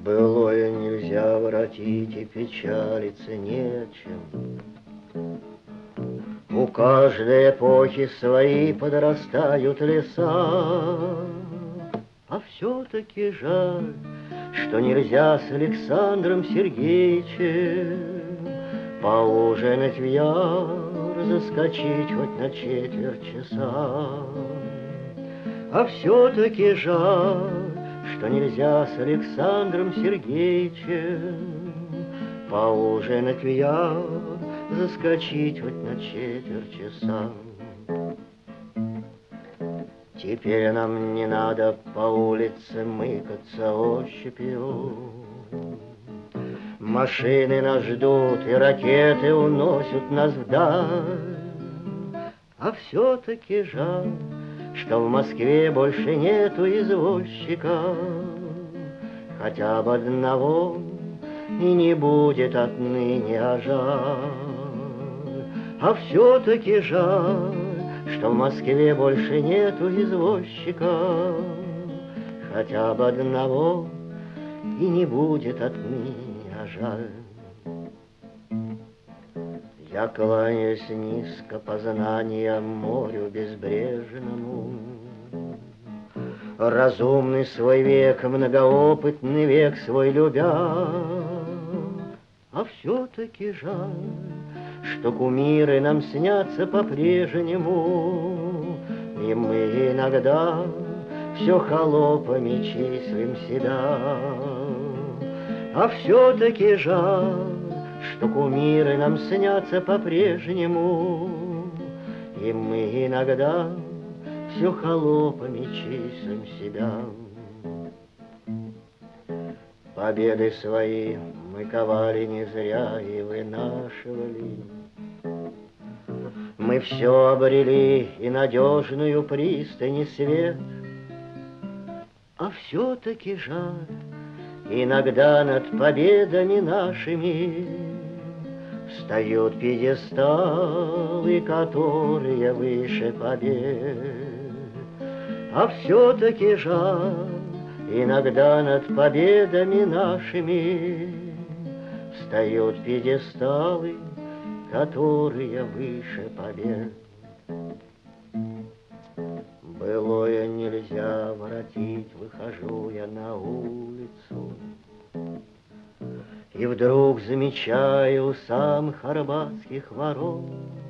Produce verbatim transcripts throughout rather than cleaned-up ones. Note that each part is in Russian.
Былое нельзя воротить, и печалиться нечем. У каждой эпохи свои подрастают леса, а все-таки жаль, что нельзя с Александром Сергеевичем поужинать в яр, заскочить хоть на четверть часа. А все-таки жаль, что нельзя с Александром Сергеевичем поужинать в яр, заскочить хоть на четверть часа. Теперь нам не надо по улице мыкаться ощупью. Машины нас ждут, и ракеты уносят нас вдаль. А все-таки жаль, что в Москве больше нету извозчика, хотя бы одного, и не будет отныне, а жаль. А все-таки жаль, что в Москве больше нету извозчика, хотя бы одного, и не будет отныне, а жаль. Я кланяюсь низко познаниям морю безбрежному. Разумный свой век, многоопытный век свой любя. А все-таки жаль, что кумиры нам снятся по-прежнему, и мы иногда все холопами числим себя. А все-таки жаль, что кумиры нам снятся по-прежнему, и мы иногда все холопами числим себя. Победы свои мы ковали не зря и вынашивали. Мы все обрели и надежную пристань и свет. А все-таки жаль, иногда над победами нашими встают пьедесталы, которые выше побед. А все-таки жаль, иногда над победами нашими встают пьедесталы, которые выше побед. Былое нельзя воротить, выхожу я на улицу, и вдруг замечаю у самых арбатских ворот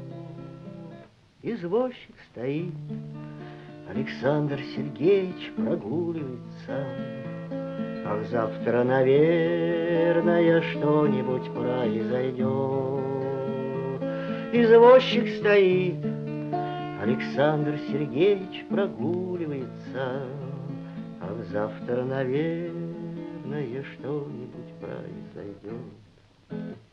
извозчик стоит, Александр Сергеевич прогуливается. Ах, завтра, наверное, что-нибудь произойдет. Извозчик стоит, Александр Сергеевич прогуливается. Ах, завтра, наверное, что-нибудь произойдет.